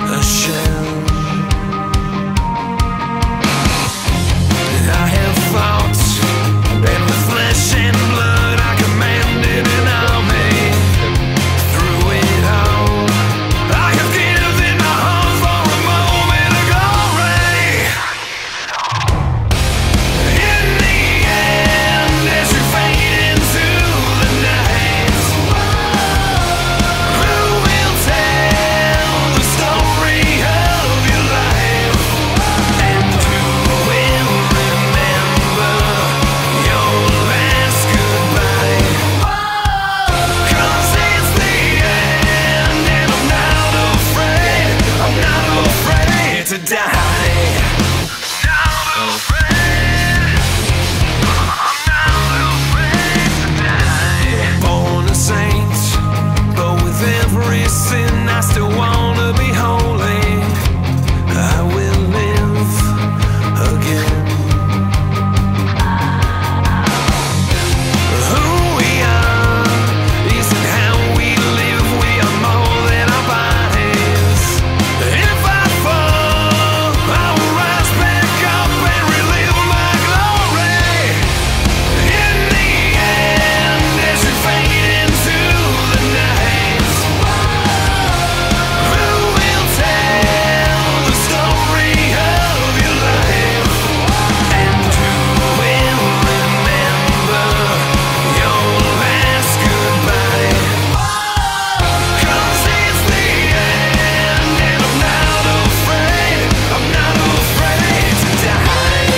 a shell. I have fought, been with flesh and blood. I commanded an army. Through it all, I have given my heart for a moment of glory. In the end, as you fade into the night, who will tell the story of your life? And who will remember your last goodbye? 'Cause it's the end, and I'm not afraid to die. Not afraid, I'm not afraid to die. Born a saint, but with every sin I still wanna be holy. I will live again. Who we are isn't how we live. We are more than our bodies. If I fall, I will rise back up and relive my glory. In the end, as you fade into the night, who will tell the story of your life? And who will remember your last goodbye? 'Cause it's the end, and I'm not afraid to die.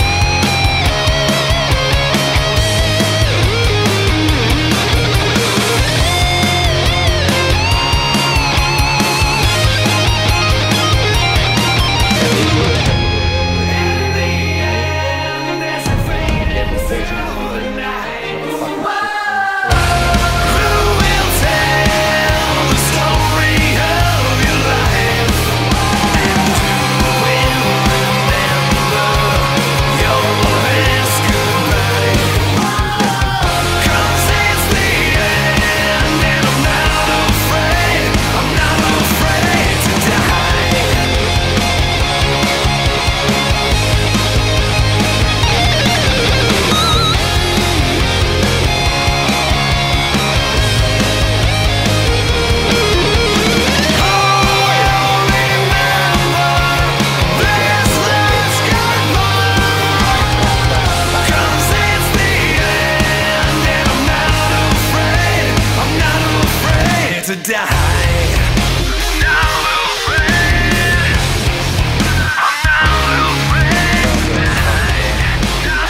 In the end, as you fade into the night, who will tell the story of your life? And who will remember your last goodbye? 'Cause it's the end, and I'm not afraid to die. To die. Not afraid. I'm not afraid to die. Not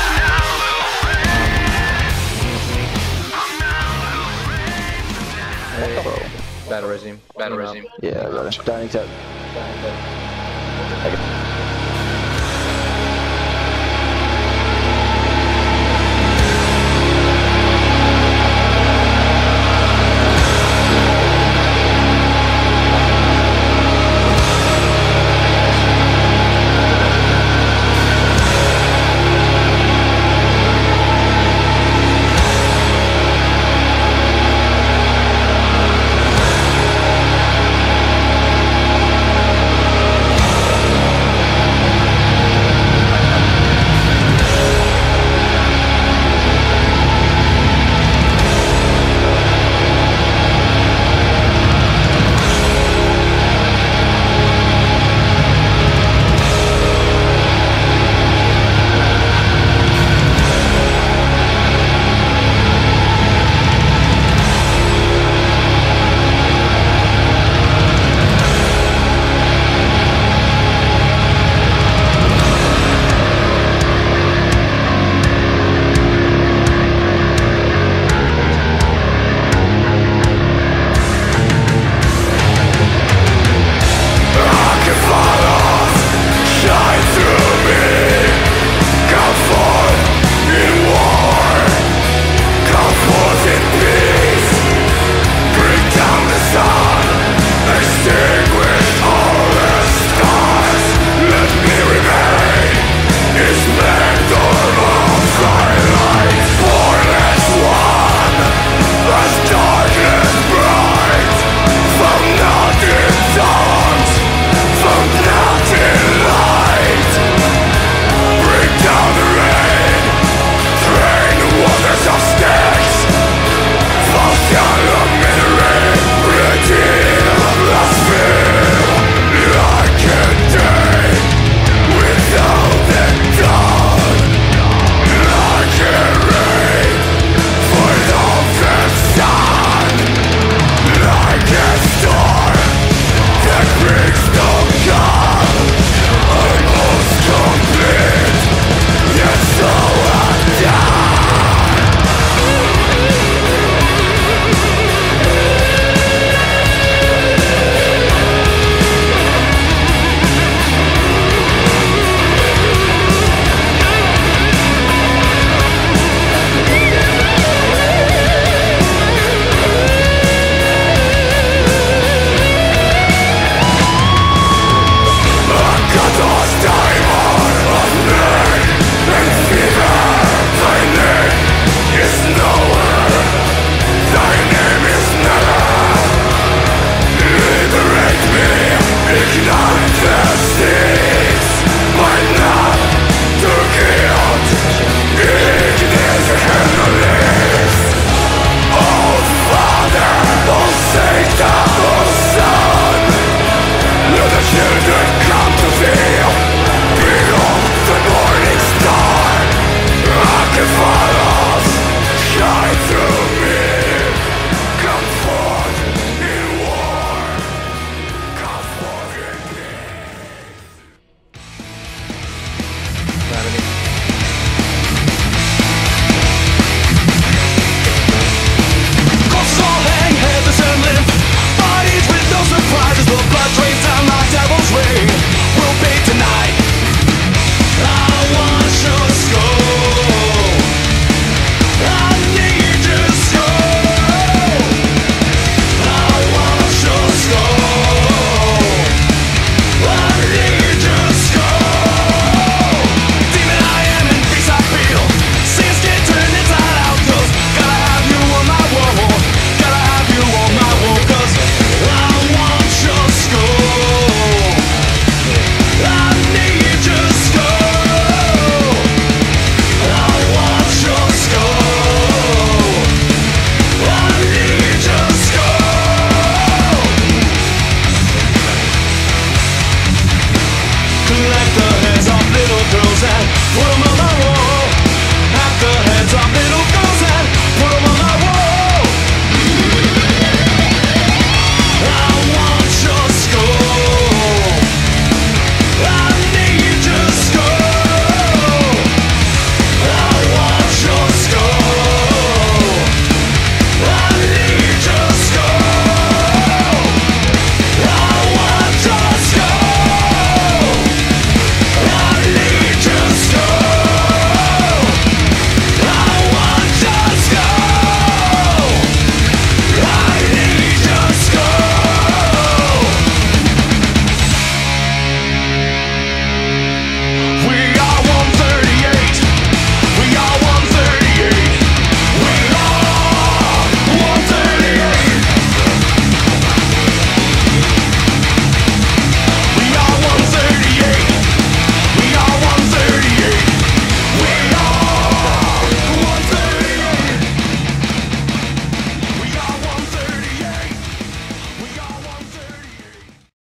afraid. I'm not afraid to die. Battle regime. Yeah, I got it. Dining tip.